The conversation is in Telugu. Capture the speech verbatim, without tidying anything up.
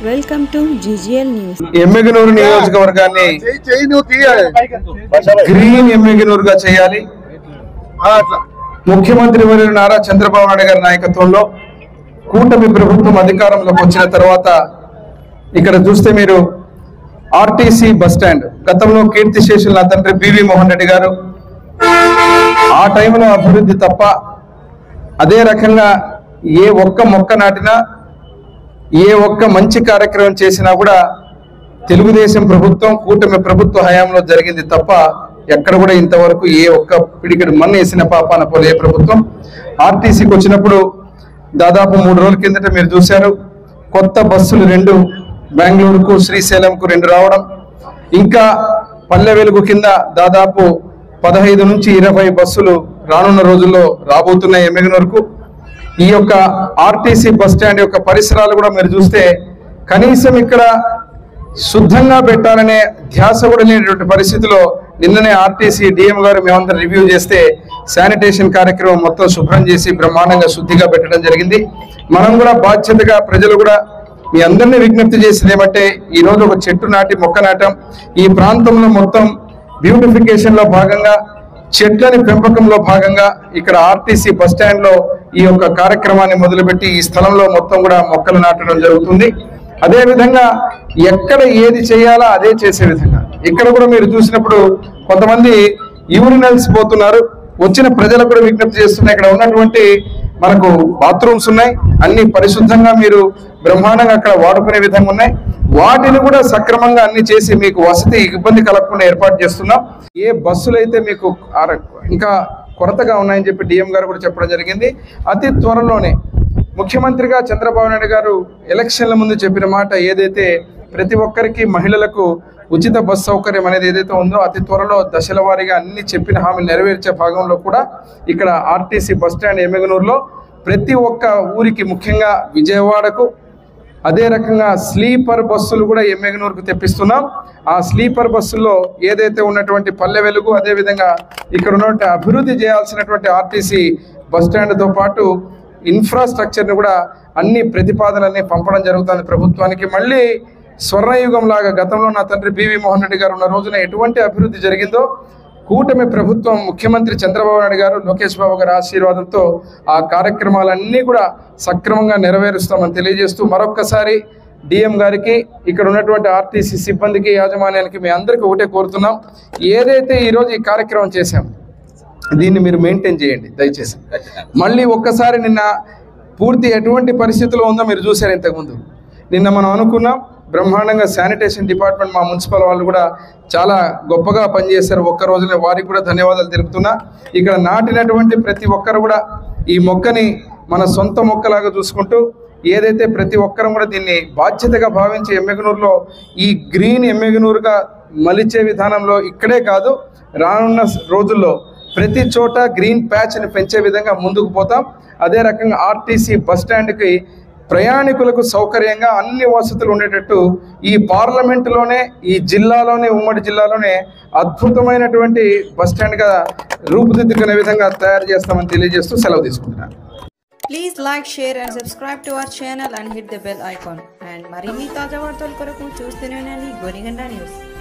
Welcome to GGL news. Yemmiganur నియోజకవర్గాన్ని గ్రీన్ ఎమ్మెగనూరుగా చేయాలి. ముఖ్యమంత్రి వర్యులు నారా చంద్రబాబు నాయుడు గారి నాయకత్వంలో కూటమి ప్రభుత్వం అధికారంలోకి వచ్చిన తర్వాత ఇక్కడ చూస్తే మీరు ఆర్టీసీ బస్ స్టాండ్, గతంలో కీర్తి శేషులు నా తండ్రి బివి మోహన్ రెడ్డి గారు ఆ టైంలో అభివృద్ధి తప్ప అదే రకంగా ఏ ఒక్క మొక్క నాటినా ఏ ఒక్క మంచి కార్యక్రమం చేసినా కూడా తెలుగుదేశం ప్రభుత్వం కూటమి ప్రభుత్వ హయాంలో జరిగింది తప్ప ఎక్కడ కూడా ఇంతవరకు ఏ ఒక్క పిడికిడి మన్ను వేసిన పాపాన పోలే ఏ ప్రభుత్వం. ఆర్టీసీకి వచ్చినప్పుడు దాదాపు మూడు రోజుల కిందట మీరు చూశారు, కొత్త బస్సులు రెండు బెంగళూరుకు శ్రీశైలంకు రెండు రావడం, ఇంకా పల్లె వెలుగు కింద దాదాపు పదహైదు నుంచి ఇరవై బస్సులు రానున్న రోజుల్లో రాబోతున్నాయి ఎమ్మెగనూరుకు. ఈ యొక్క ఆర్టీసీ బస్ స్టాండ్ యొక్క పరిసరాలు కూడా మీరు చూస్తే కనీసం ఇక్కడ శుద్ధంగా పెట్టాలనే ధ్యాస కూడా లేనటువంటి పరిస్థితిలో నిన్ననే ఆర్టీసీ డిఎం గారు మేమంతా రివ్యూ చేస్తే శానిటేషన్ కార్యక్రమం మొత్తం శుభ్రం చేసి బ్రహ్మాండంగా శుద్ధిగా పెట్టడం జరిగింది. మనం కూడా బాధ్యతగా ప్రజలు కూడా మీ అందరినీ విజ్ఞప్తి చేసింది ఏమంటే ఈరోజు ఒక చెట్టు నాటి మొక్క నాటం. ఈ ప్రాంతంలో మొత్తం బ్యూటిఫికేషన్ లో భాగంగా చెట్లని పెంపకంలో భాగంగా ఇక్కడ ఆర్టీసీ బస్ స్టాండ్ లో ఈ యొక్క కార్యక్రమాన్ని మొదలుపెట్టి ఈ స్థలంలో మొత్తం కూడా మొక్కలు నాటడం జరుగుతుంది. అదే విధంగా ఎక్కడ ఏది చేయాలో అదే చేసే విధంగా ఇక్కడ కూడా మీరు చూసినప్పుడు కొంతమంది యూరినల్స్ పోతున్నారు. వచ్చిన ప్రజలకు కూడా విజ్ఞప్తి చేస్తున్నాయి, ఇక్కడ ఉన్నటువంటి మనకు బాత్రూమ్స్ ఉన్నాయి, అన్ని పరిశుద్ధంగా మీరు బ్రహ్మాండంగా అక్కడ వాడుకునే విధంగా ఉన్నాయి. వాటిని కూడా సక్రమంగా అన్ని చేసి మీకు వసతి ఇబ్బంది కలగకుండా ఏర్పాటు చేస్తున్నాం. ఏ బస్సులు అయితే మీకు ఇంకా కొరతగా ఉన్నాయని చెప్పి డిఎం గారు కూడా చెప్పడం జరిగింది. అతి త్వరలోనే ముఖ్యమంత్రిగా చంద్రబాబు నాయుడు గారు ఎలక్షన్ల ముందు చెప్పిన మాట ఏదైతే ప్రతి ఒక్కరికి మహిళలకు ఉచిత బస్ సౌకర్యం అనేది ఏదైతే ఉందో అతి త్వరలో దశల వారీగా అన్ని చెప్పిన హామీలు నెరవేర్చే భాగంలో కూడా ఇక్కడ ఆర్టీసీ బస్ స్టాండ్ ఎమ్మెగనూరులో ప్రతి ఒక్క ఊరికి ముఖ్యంగా విజయవాడకు అదే రకంగా స్లీపర్ బస్సులు కూడా ఎమ్మెగనూరుకు తెప్పిస్తున్నాం. ఆ స్లీపర్ బస్సుల్లో ఏదైతే ఉన్నటువంటి పల్లె వెలుగు అదేవిధంగా ఇక్కడ ఉన్నటువంటి అభివృద్ధి చేయాల్సినటువంటి ఆర్టీసీ బస్ స్టాండ్తో పాటు ఇన్ఫ్రాస్ట్రక్చర్ని కూడా అన్ని ప్రతిపాదనల్ని పంపడం జరుగుతుంది ప్రభుత్వానికి. మళ్ళీ స్వర్ణయుగం లాగా గతంలో నా తండ్రి బివి మోహన్ రెడ్డి గారు ఉన్న రోజున ఎటువంటి అభివృద్ధి జరిగిందో కూటమి ప్రభుత్వం ముఖ్యమంత్రి చంద్రబాబు నాయుడు గారు లోకేష్ బాబు గారి ఆశీర్వాదంతో ఆ కార్యక్రమాలన్నీ కూడా సక్రమంగా నెరవేరుస్తామని తెలియజేస్తూ మరొక్కసారి డిఎం గారికి ఇక్కడ ఉన్నటువంటి ఆర్టీసీ సిబ్బందికి యాజమాన్యానికి మీ అందరికీ ఒకటే కోరుతున్నాం, ఏదైతే ఈరోజు ఈ కార్యక్రమం చేశాం దీన్ని మీరు మెయింటైన్ చేయండి దయచేసి. మళ్ళీ ఒక్కసారి నిన్న పూర్తి ఎటువంటి పరిస్థితుల్లో ఉందో మీరు చూశారు. ఇంతకుముందు నిన్న మనం అనుకున్నాం బ్రహ్మాండంగా శానిటేషన్ డిపార్ట్మెంట్ మా మున్సిపల్ వాళ్ళు కూడా చాలా గొప్పగా పనిచేశారు. ఒక్క రోజునే వారికి కూడా ధన్యవాదాలు తెలుపుతున్నా. ఇక్కడ నాటినటువంటి ప్రతి ఒక్కరు కూడా ఈ మొక్కని మన సొంత మొక్కలాగా చూసుకుంటూ ఏదైతే ప్రతి ఒక్కరం కూడా దీన్ని బాధ్యతగా భావించి ఎమ్మెగనూరులో ఈ గ్రీన్ ఎమ్మెగనూరుగా మలిచే విధానంలో ఇక్కడే కాదు రానున్న రోజుల్లో ప్రతి చోట గ్రీన్ ప్యాచ్ని పెంచే విధంగా ముందుకు పోతాం. అదే రకంగా ఆర్టీసీ బస్ స్టాండ్కి ప్రయాణికులకు సౌకర్యంగా అన్ని వసతులు ఉండేటట్టు ఈ పార్లమెంటులోనే ఈ జిల్లాలోనే ఉమ్మడి జిల్లాలోనే అద్భుతమైనటువంటి బస్ స్టాండ్గా రూపుదిద్దుకునే విధంగా తయారు చేస్తామని తెలియజేస్తూ సెలవు తీసుకుంటున్నాను. Please like, share and subscribe to our channel and hit the bell icon. And మరిన్ని తాజా వార్తల కొరకు చూస్తూనే ఉండండి గోనిగండ న్యూస్.